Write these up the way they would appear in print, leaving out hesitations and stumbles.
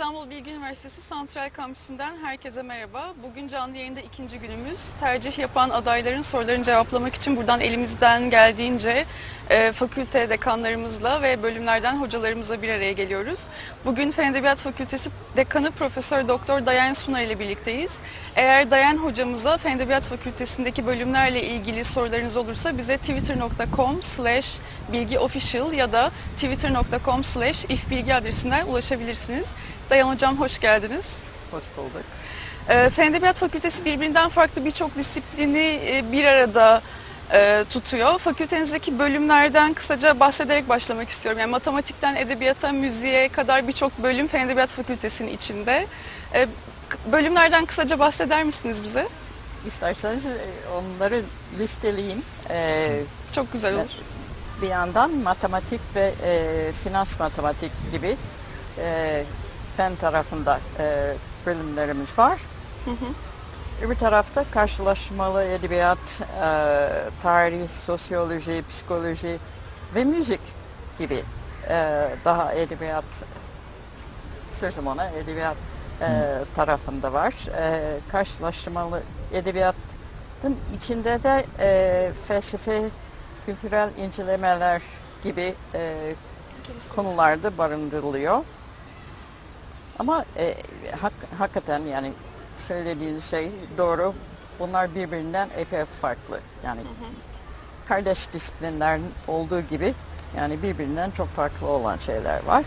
İstanbul Bilgi Üniversitesi Santral Kampüsü'nden herkese merhaba. Bugün canlı yayında ikinci günümüz. Tercih yapan adayların sorularını cevaplamak için buradan elimizden geldiğince fakülte dekanlarımızla ve bölümlerden hocalarımızla bir araya geliyoruz. Bugün Fen Edebiyat Fakültesi Dekanı Profesör Doktor Dayan Sunar ile birlikteyiz. Eğer Dayan hocamıza Fen Edebiyat Fakültesindeki bölümlerle ilgili sorularınız olursa bize twitter.com/bilgiofficial ya da twitter.com/ifbilgi adresinden ulaşabilirsiniz. Dayan hocam hoş geldiniz. Hoş bulduk. Fen Edebiyat Fakültesi birbirinden farklı birçok disiplini bir arada tutuyor. Fakültenizdeki bölümlerden kısaca bahsederek başlamak istiyorum. Yani matematikten edebiyata, müziğe kadar birçok bölüm Fen Edebiyat Fakültesi'nin içinde. Bölümlerden kısaca bahseder misiniz bize? İsterseniz onları listeleyeyim. Çok güzel olur. Bir yandan matematik ve finans matematik gibi fen tarafında bölümlerimiz var. Hı hı. Öbür tarafta karşılaştırmalı edebiyat, tarih, sosyoloji, psikoloji ve müzik gibi daha edebiyat, sözüm ona edebiyat tarafında var. Karşılaştırmalı edebiyatın içinde de felsefe, kültürel incelemeler gibi konularda barındırılıyor. Ama hakikaten yani söylediğiniz şey doğru. Bunlar birbirinden epey farklı. Yani kardeş disiplinlerin olduğu gibi yani birbirinden çok farklı olan şeyler var.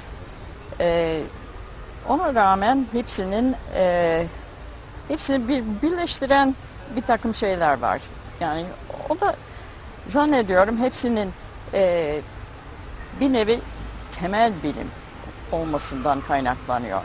Ona rağmen hepsini birleştiren bir takım şeyler var. Yani o da zannediyorum hepsinin bir nevi temel bilim olmasından kaynaklanıyor.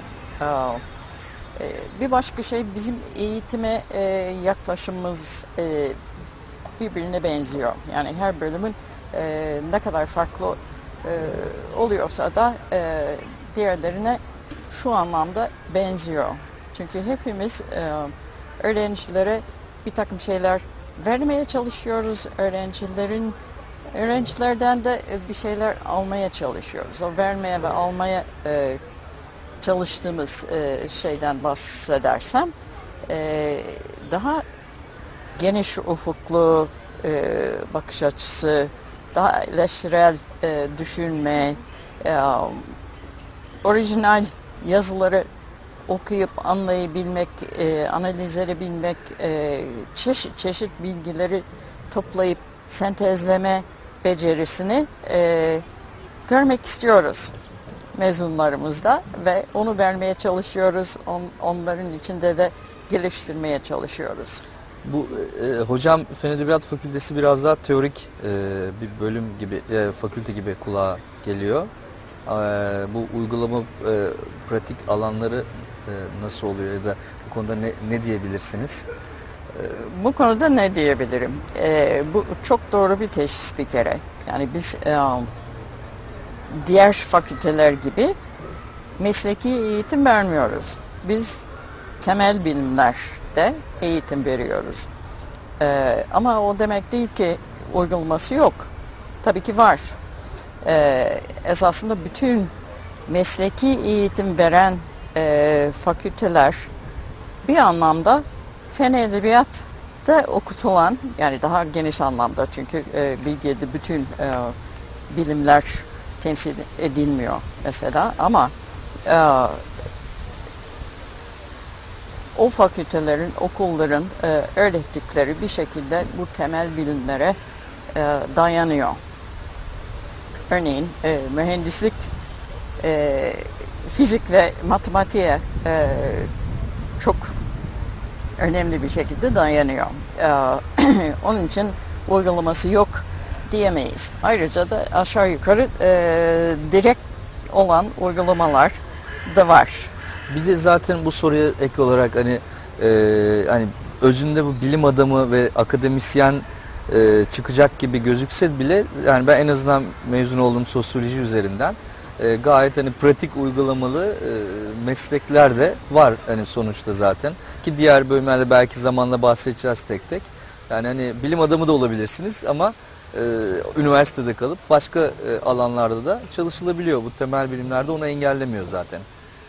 Bir başka şey bizim eğitime yaklaşımımız birbirine benziyor. Yani her bölümün ne kadar farklı oluyorsa da diğerlerine şu anlamda benziyor. Çünkü hepimiz öğrencilere bir takım şeyler vermeye çalışıyoruz. Öğrencilerden de bir şeyler almaya çalışıyoruz. O vermeye ve almaya çalıştığımız şeyden bahsedersem daha geniş ufuklu bakış açısı, daha eleştirel düşünme, orijinal yazıları okuyup anlayabilmek, analiz edebilmek, çeşit bilgileri toplayıp sentezleme becerisini görmek istiyoruz mezunlarımızda ve onu vermeye çalışıyoruz. Onların içinde de geliştirmeye çalışıyoruz. Bu hocam Fen Edebiyat Fakültesi biraz daha teorik bir bölüm gibi, fakülte gibi kulağa geliyor. Bu uygulama pratik alanları nasıl oluyor ya da bu konuda ne diyebilirsiniz? Bu konuda ne diyebilirim? Bu çok doğru bir teşhis bir kere. Yani biz diğer fakülteler gibi mesleki eğitim vermiyoruz. Biz temel bilimlerde eğitim veriyoruz. Ama o demek değil ki uygulaması yok. Tabii ki var. Esasında bütün mesleki eğitim veren fakülteler bir anlamda fen edebiyatta okutulan, yani daha geniş anlamda çünkü bilgide bütün bilimler temsil edilmiyor mesela ama o fakültelerin, okulların öğrettikleri bir şekilde bu temel bilimlere dayanıyor. Örneğin mühendislik, fizik ve matematiğe çok önemli bir şekilde dayanıyor. Onun için uygulaması yok diyemeyiz. Ayrıca da aşağı yukarı direkt olan uygulamalar da var. Bir de zaten bu soruya ek olarak hani özünde bu bilim adamı ve akademisyen çıkacak gibi gözükse bile yani ben en azından mezun olduğum sosyoloji üzerinden gayet hani pratik uygulamalı meslekler de var hani sonuçta zaten ki diğer bölümlerde belki zamanla bahsedeceğiz tek tek. Yani hani bilim adamı da olabilirsiniz ama üniversitede kalıp başka alanlarda da çalışılabiliyor. Bu temel bilimlerde onu engellemiyor zaten.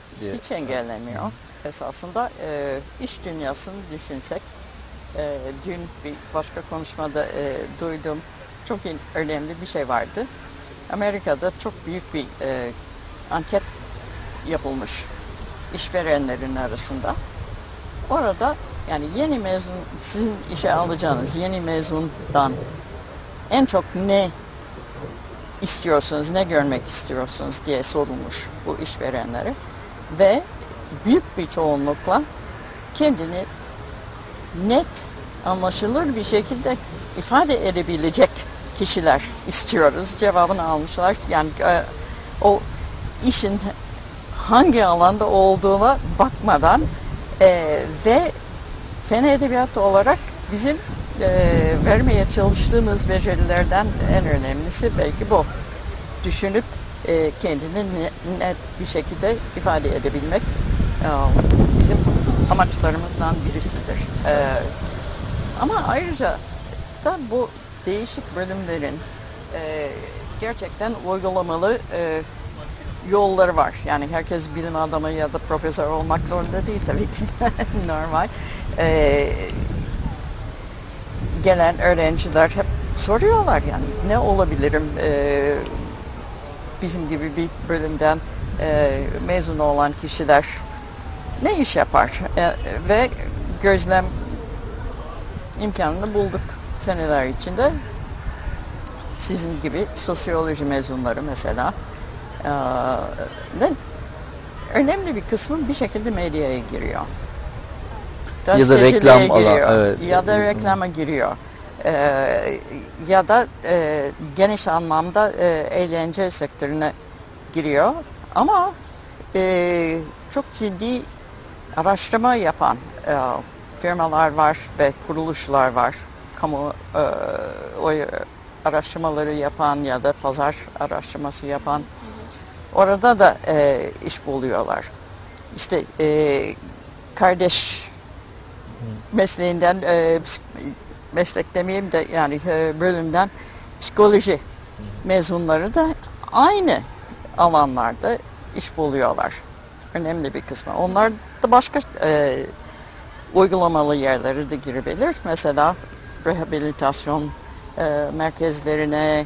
diye. Hiç engellemiyor. Esasında iş dünyasını düşünsek, dün bir başka konuşmada duyduğum çok önemli bir şey vardı. Amerika'da çok büyük bir anket yapılmış işverenlerin arasında. Orada yani yeni mezun, sizin işe alacağınız yeni mezundan en çok ne istiyorsunuz, ne görmek istiyorsunuz diye sorulmuş bu işverenlere. Ve büyük bir çoğunlukla kendini net, anlaşılır bir şekilde ifade edebilecek kişiler istiyoruz cevabını almışlar. Yani o işin hangi alanda olduğuna bakmadan ve fen edebiyatı olarak bizim vermeye çalıştığımız becerilerden en önemlisi belki bu. Düşünüp kendini net bir şekilde ifade edebilmek bizim amaçlarımızdan birisidir. Ama ayrıca da bu değişik bölümlerin gerçekten uygulamalı yolları var. Yani herkes bilim adamı ya da profesör olmak zorunda değil tabii ki. Normal. Gelen öğrenciler hep soruyorlar yani ne olabilirim bizim gibi bir bölümden mezun olan kişiler ne iş yapar ve gözlem imkanını bulduk seneler içinde. Sizin gibi sosyoloji mezunları mesela önemli bir kısmı bir şekilde medyaya giriyor. Ya da reklam giriyor. Evet. Ya da reklama giriyor. Ya da geniş anlamda eğlence sektörüne giriyor. Ama çok ciddi araştırma yapan firmalar var ve kuruluşlar var. Kamu o araştırmaları yapan ya da pazar araştırması yapan. Orada da iş buluyorlar. İşte kardeş mesleğinden, meslek demeyeyim de yani bölümden psikoloji mezunları da aynı alanlarda iş buluyorlar. Önemli bir kısmı. Onlar da başka uygulamalı yerlere de girebilir. Mesela rehabilitasyon merkezlerine,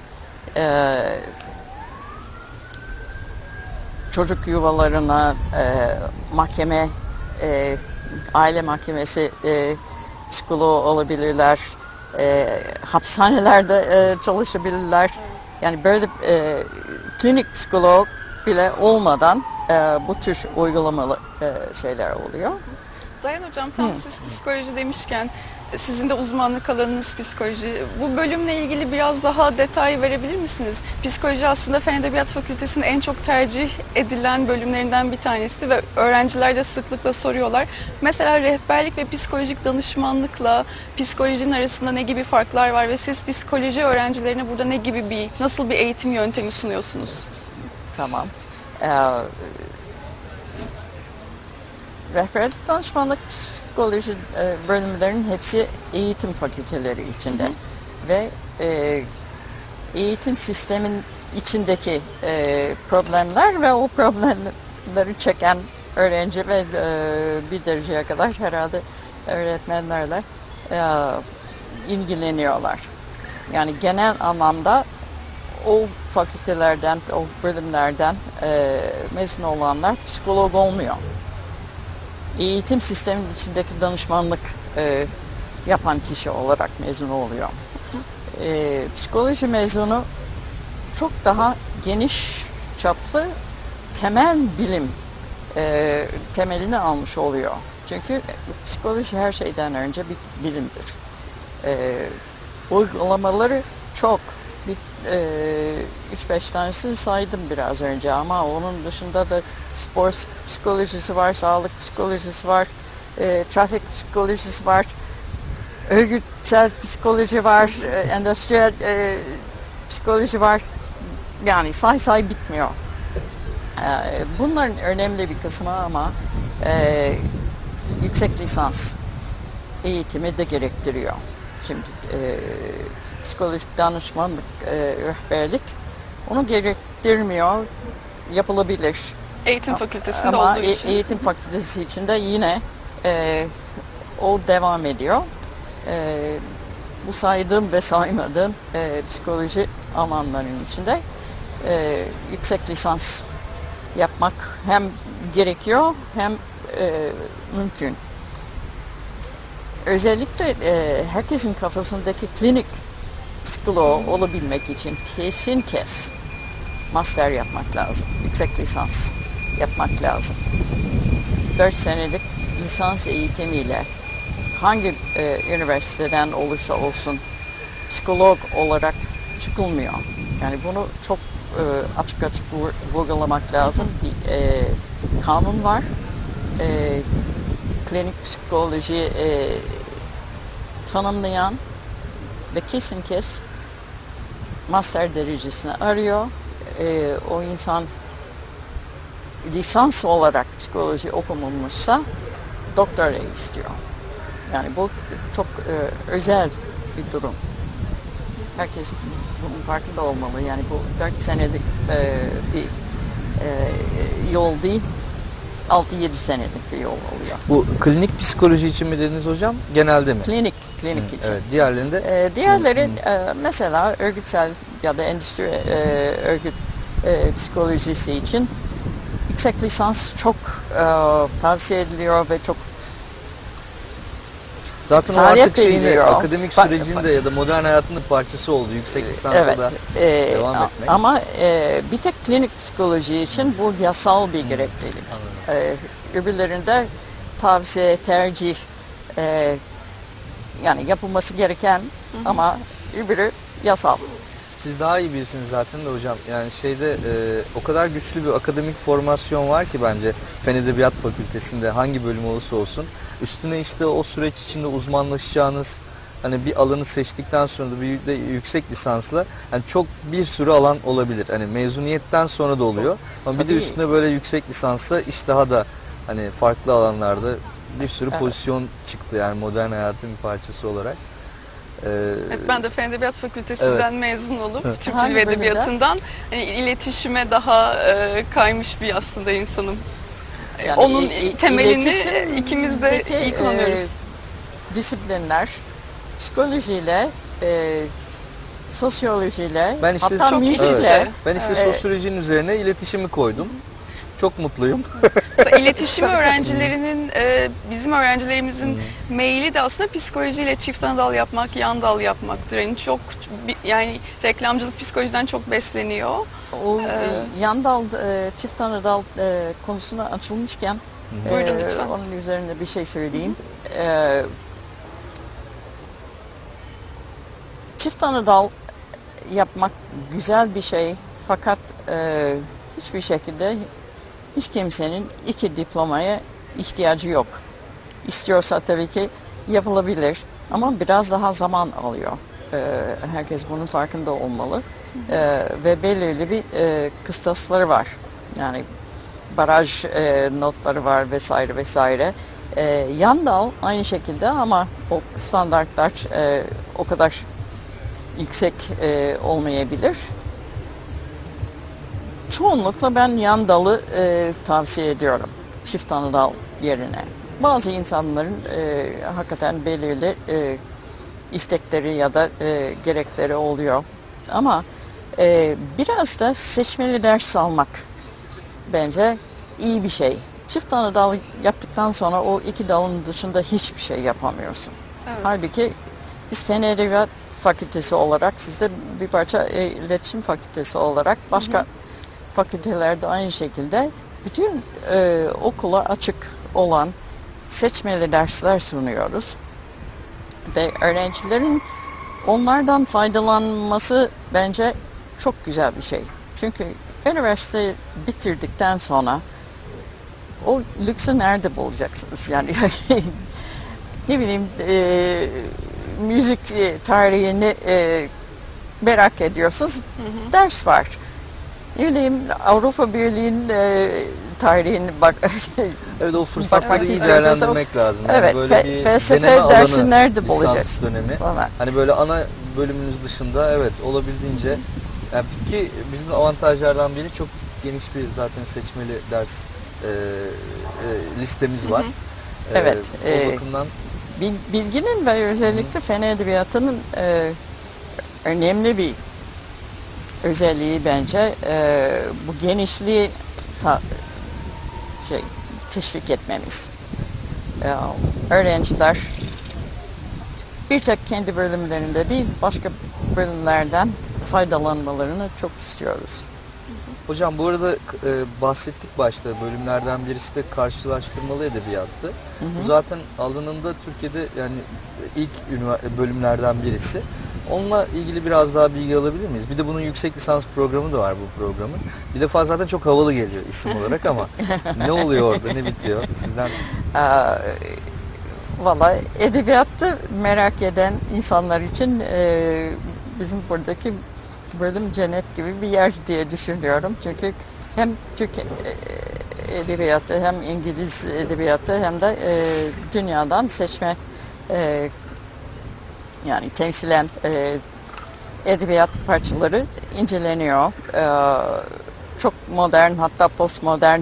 çocuk yuvalarına, mahkeme, aile mahkemesi psikoloğu olabilirler, hapishanelerde çalışabilirler. Yani böyle klinik psikolog bile olmadan bu tür uygulamalı şeyler oluyor. Dayan Hocam, tam siz psikoloji demişken, sizin de uzmanlık alanınız psikoloji. Bu bölümle ilgili biraz daha detay verebilir misiniz? Psikoloji aslında Fen Edebiyat Fakültesi'nin en çok tercih edilen bölümlerinden bir tanesi ve öğrenciler de sıklıkla soruyorlar. Mesela rehberlik ve psikolojik danışmanlıkla psikolojinin arasında ne gibi farklar var ve siz psikoloji öğrencilerine burada ne gibi nasıl bir eğitim yöntemi sunuyorsunuz? Tamam. Rehberlik, danışmanlık, psikoloji bölümlerinin hepsi eğitim fakülteleri içinde. Ve eğitim sistemin içindeki problemler ve o problemleri çeken öğrenci ve bir dereceye kadar herhalde öğretmenlerle ilgileniyorlar. Yani genel anlamda o fakültelerden, o bölümlerden mezun olanlar psikolog olmuyor. Eğitim sistemin içindeki danışmanlık yapan kişi olarak mezun oluyor. Psikoloji mezunu çok daha geniş çaplı temel bilim temelini almış oluyor. Çünkü psikoloji her şeyden önce bir bilimdir. Uygulamaları çok. 3-5 tanesini saydım biraz önce ama onun dışında da spor psikolojisi var, sağlık psikolojisi var, trafik psikolojisi var, örgütsel psikoloji var, endüstriyel psikoloji var. Yani say bitmiyor. Bunların önemli bir kısmı ama yüksek lisans eğitimi de gerektiriyor. Şimdi psikolojik danışmanlık, rehberlik onu gerektirmiyor, yapılabilir. Eğitim fakültesinde Ama olduğu için. eğitim fakültesi içinde yine o devam ediyor. Bu saydığım ve saymadığım psikoloji alanlarının içinde yüksek lisans yapmak hem gerekiyor hem mümkün. Özellikle herkesin kafasındaki klinik psikoloğu olabilmek için kesin master yapmak lazım. Yüksek lisans yapmak lazım. 4 senelik lisans eğitimiyle hangi üniversiteden olursa olsun psikolog olarak çıkılmıyor. Yani bunu çok açık vurgulamak lazım. Bir kanun var. Klinik psikoloji tanımlayan ve kesin master derecesini arıyor. O insan lisans olarak psikoloji okumamışsa doktora istiyor. Yani bu çok özel bir durum. Herkes bunun farkında olmalı. Yani bu 4 senelik bir yol değil, 6-7 senelik bir yol oluyor. Bu klinik psikoloji için mi dediniz hocam? Genelde mi? Klinik için. Evet, diğerlerinde? Diğerleri mesela örgütsel ya da endüstri örgüt psikolojisi için yüksek lisans çok tavsiye ediliyor ve çok zaten o artık şeyin akademik sürecin de ya da modern hayatın da parçası oldu. Yüksek lisansa da devam etmek. Ama bir tek klinik psikoloji için bu yasal bir gereklilik. Öbürlerinde tavsiye, tercih yani yapılması gereken ama öbürü yasal. Siz daha iyi bilirsiniz zaten de hocam. Yani şeyde o kadar güçlü bir akademik formasyon var ki bence Fen Edebiyat Fakültesinde hangi bölüm olursa olsun. Üstüne işte o süreç içinde uzmanlaşacağınız hani bir alanı seçtikten sonra da bir de yüksek lisansla yani çok bir sürü alan olabilir. Hani mezuniyetten sonra da oluyor. Ama Tabii. bir de üstüne böyle yüksek lisansla iş daha da hani farklı alanlarda bir sürü pozisyon çıktı yani modern hayatın bir parçası olarak. Evet, ben de Fen Edebiyat Fakültesinden mezun olup Türk Dili ve Hangi bölümde? Edebiyatından iletişime daha kaymış bir aslında insanım. Yani onun temelini iletişimdeki, ikimiz de iyi kullanıyoruz. Disiplinler psikolojiyle, sosyolojiyle, Ben işte hatta çok müzikle. iç içe. Ben işte sosyolojinin üzerine iletişimi koydum. Çok mutluyum. Mesela iletişim Tabii. öğrencilerinin, bizim öğrencilerimizin meyili de aslında psikolojiyle çift ana dal yapmak, yan dal yapmaktır. Yani çok yani reklamcılık psikolojiden çok besleniyor. O yan dal, çift ana dal konusuna açılmışken Buyurun lütfen. onun üzerinde bir şey söyleyeyim. Çift ana dal yapmak güzel bir şey fakat hiçbir şekilde hiç kimsenin 2 diplomaya ihtiyacı yok. İstiyorsa tabii ki yapılabilir ama biraz daha zaman alıyor. Herkes bunun farkında olmalı. Ve belirli bir kıstasları var. Yani baraj notları var vesaire vesaire. Yan dal aynı şekilde ama o standartlar o kadar yüksek olmayabilir. Çoğunlukla ben yan dalı tavsiye ediyorum çift ana dal yerine. Bazı insanların hakikaten belirli istekleri ya da gerekleri oluyor. Ama biraz da seçmeli ders almak bence iyi bir şey. Çift ana dal yaptıktan sonra o 2 dalın dışında hiçbir şey yapamıyorsun. Evet. Halbuki biz Fen Edebiyat Fakültesi olarak, siz de bir parça iletişim fakültesi olarak başka fakültelerde aynı şekilde bütün okula açık olan seçmeli dersler sunuyoruz. Ve öğrencilerin onlardan faydalanması bence çok güzel bir şey. Çünkü üniversite bitirdikten sonra o lüksü nerede bulacaksınız? Yani ne bileyim müzik tarihini merak ediyorsunuz. Ders var. Ne bileyim Avrupa Birliği'nin tarihini Evet, o fırsatları bakmak iyi istiyorsanız değerlendirmek lazım. Yani evet, böyle bir felsefe deneme dersi alanı, nerede lisans bulacaksın dönemi. falan. Hani böyle ana bölümünüz dışında evet olabildiğince yani ki bizim avantajlardan biri çok geniş bir zaten seçmeli ders listemiz var. Evet. O bakımdan Bilginin ve özellikle fen edebiyatının önemli bir özelliği bence bu genişliği teşvik etmemiz. Öğrenciler bir tek kendi bölümlerinde değil, başka bölümlerden faydalanmalarını çok istiyoruz. hocam bu arada bahsettik başta, bölümlerden birisi de karşılaştırmalı edebiyattı. Bu zaten alanında Türkiye'de yani ilk bölümlerden birisi. Onunla ilgili biraz daha bilgi alabilir miyiz? Bir de bunun yüksek lisans programı da var bu programın. Bir defa zaten çok havalı geliyor isim olarak ama ne oluyor orada, ne bitiyor sizden? Valla edebiyatta merak eden insanlar için bizim buradaki bölüm cennet gibi bir yer diye düşünüyorum. Çünkü hem Türk edebiyatı hem İngiliz edebiyatı hem de dünyadan seçme yani temsilen edebiyat parçaları inceleniyor. Çok modern, hatta postmodern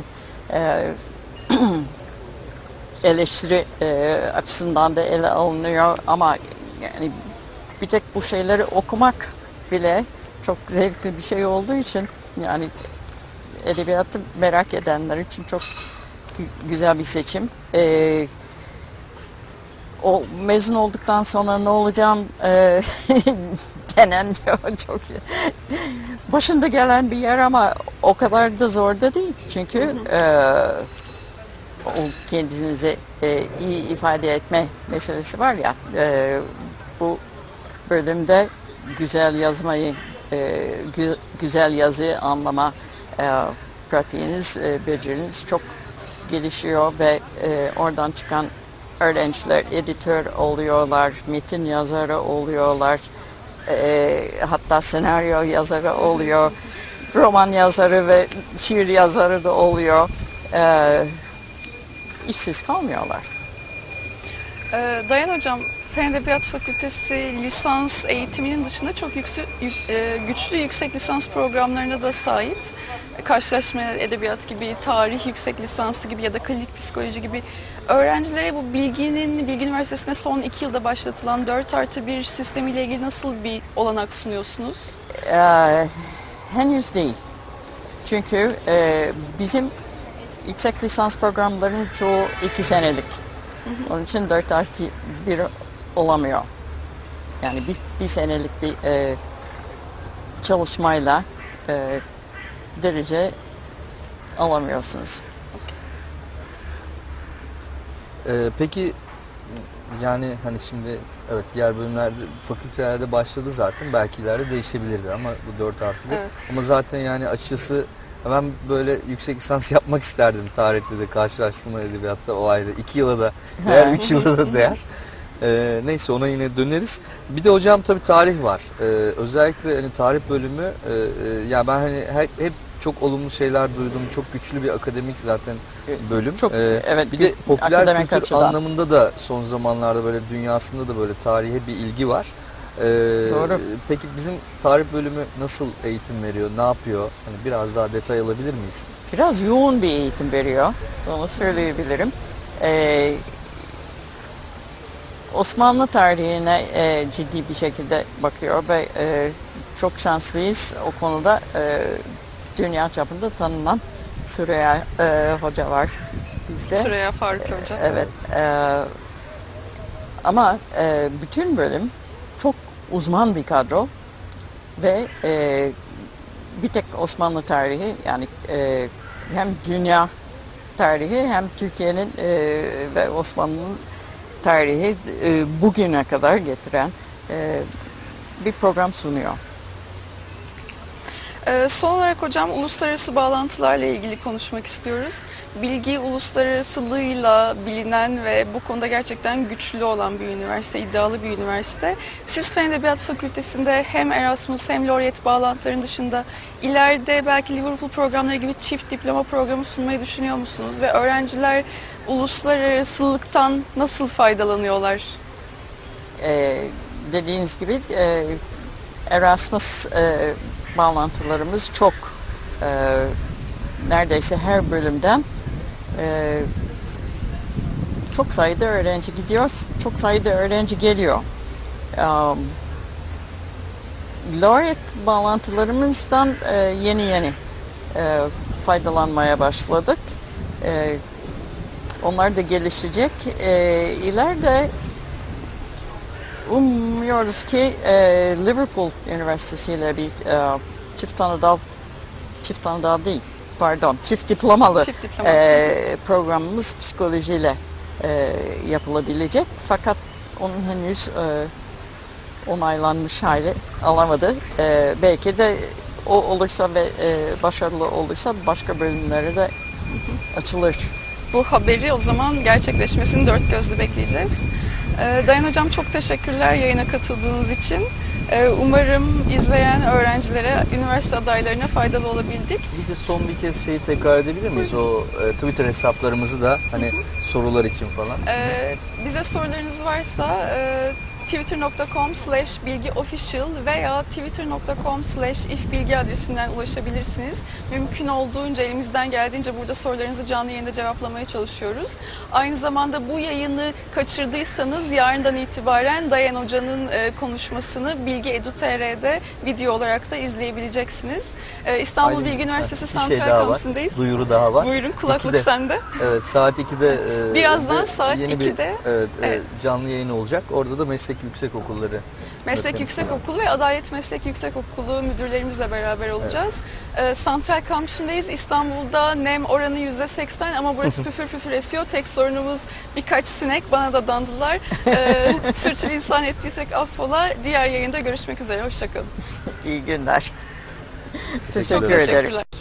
eleştiri açısından da ele alınıyor ama yani bir tek bu şeyleri okumak bile çok zevkli bir şey olduğu için yani edebiyatı merak edenler için çok güzel bir seçim. O mezun olduktan sonra ne olacağım denen çok başında gelen bir yer ama o kadar da zor da değil. Çünkü o kendinizi iyi ifade etme meselesi var ya, bu bölümde güzel yazmayı, güzel yazıyı anlama pratiğiniz, beceriniz çok gelişiyor ve oradan çıkan öğrenciler editör oluyorlar, metin yazarı oluyorlar, hatta senaryo yazarı oluyor, roman yazarı ve şiir yazarı da oluyor. İşsiz kalmıyorlar. Dayan Hocam, Fen Edebiyat Fakültesi lisans eğitiminin dışında çok güçlü yüksek lisans programlarına da sahip. Karşılaştırma edebiyat gibi, tarih yüksek lisansı gibi ya da klinik psikoloji gibi öğrencilere bu Bilgi Üniversitesi'nde son 2 yılda başlatılan 4+1 sistemiyle ilgili nasıl bir olanak sunuyorsunuz? Henüz değil. Çünkü bizim yüksek lisans programlarının çoğu 2 senelik. Onun için 4+1 olamıyor. Yani bir senelik bir çalışmayla derece alamıyorsunuz. Peki yani hani şimdi evet diğer bölümlerde, fakültelerde başladı zaten, belki ileride değişebilirdi ama bu 4+1. Evet. Ama zaten yani açıkçası ben böyle yüksek lisans yapmak isterdim tarihte de, karşılaştırma edebiyatta, o ayrı. 2 yıla da değer, 3 yıla da değer. Neyse ona yine döneriz. Bir de hocam tabii tarih var. Özellikle hani tarih bölümü ya ben hani hep çok olumlu şeyler duydum. Çok güçlü bir akademik zaten bölüm. Çok, evet, bir de popüler kültür açıdan anlamında da son zamanlarda böyle dünyasında da böyle tarihe bir ilgi var. Doğru. Peki bizim tarih bölümü nasıl eğitim veriyor? Ne yapıyor? Hani biraz daha detay alabilir miyiz? biraz yoğun bir eğitim veriyor. Onu söyleyebilirim. Osmanlı tarihine ciddi bir şekilde bakıyor ve çok şanslıyız o konuda. Dünya çapında tanınan Süreyya Hoca var bizde. Süreyya Faruk Hoca. Evet. Ama bütün bölüm çok uzman bir kadro ve bir tek Osmanlı tarihi, yani hem dünya tarihi hem Türkiye'nin ve Osmanlı'nın tarihi bugüne kadar getiren bir program sunuyor. Son olarak hocam uluslararası bağlantılarla ilgili konuşmak istiyoruz. Bilgi uluslararasılığıyla bilinen ve bu konuda gerçekten güçlü olan bir üniversite, iddialı bir üniversite. Siz Fen Edebiyat Fakültesi'nde hem Erasmus hem Laureate bağlantıların dışında ileride belki Liverpool programları gibi çift diploma programı sunmayı düşünüyor musunuz? Ve öğrenciler uluslararasılıktan nasıl faydalanıyorlar? Dediğiniz gibi Erasmus bağlantılarımız çok neredeyse her bölümden çok sayıda öğrenci gidiyor, çok sayıda öğrenci geliyor. Laureate bağlantılarımızdan yeni faydalanmaya başladık. Onlar da gelişecek. İleride umuyoruz ki Liverpool Üniversitesi ile bir çift diplomalı programımız psikolojiyle yapılabilecek. Fakat onun henüz onaylanmış hali alamadı. Belki de o olursa ve başarılı olursa başka bölümlere de açılır. Bu haberi o zaman gerçekleşmesini dört gözle bekleyeceğiz. Dayan Hocam çok teşekkürler yayına katıldığınız için. Umarım izleyen öğrencilere, üniversite adaylarına faydalı olabildik. Bir de son bir kez şeyi tekrar edebilir miyiz? O Twitter hesaplarımızı da hani sorular için falan. Bize sorularınız varsa twitter.com/bilgiofficial veya twitter.com/ifbilgi adresinden ulaşabilirsiniz. Mümkün olduğunca elimizden geldiğince burada sorularınızı canlı yayında cevaplamaya çalışıyoruz. Aynı zamanda bu yayını kaçırdıysanız yarından itibaren Dayan Hoca'nın konuşmasını Bilgi Edu.tr'de video olarak da izleyebileceksiniz. İstanbul Aynen. Bilgi Üniversitesi Bir Santral Kampüsü'ndeyiz. Duyuru daha var. Buyurun, kulaklık 2'de. sende. Evet, saat 2'de Birazdan saat yeni 2'de bir canlı yayın olacak. Orada da meslek yüksekokulları. Meslek Yüksekokulu ve Adalet Meslek Yüksekokulu müdürlerimizle beraber olacağız. Santral Kampüsü'ndeyiz. İstanbul'da nem oranı %80 ama burası püfür püfür esiyor. Tek sorunumuz birkaç sinek. Bana da dandılar. Sürçülisan ettiysek affola. Diğer yayında görüşmek üzere. Hoşçakalın. İyi günler. Teşekkür Teşekkür ederim. Teşekkürler.